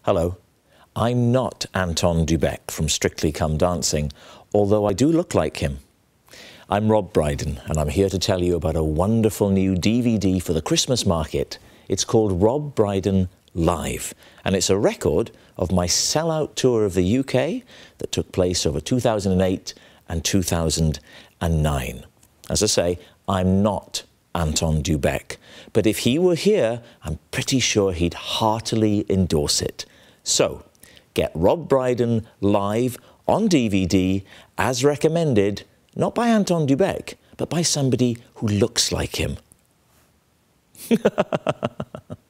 Hello, I'm not Anton Dubek from Strictly Come Dancing, although I do look like him. I'm Rob Brydon, and I'm here to tell you about a wonderful new DVD for the Christmas market. It's called Rob Brydon Live, and it's a record of my sellout tour of the UK that took place over 2008 and 2009. As I say, I'm not Anton Dubek, but if he were here, I'm pretty sure he'd heartily endorse it. So, get Rob Brydon Live on DVD as recommended, not by Anton Dubek, but by somebody who looks like him.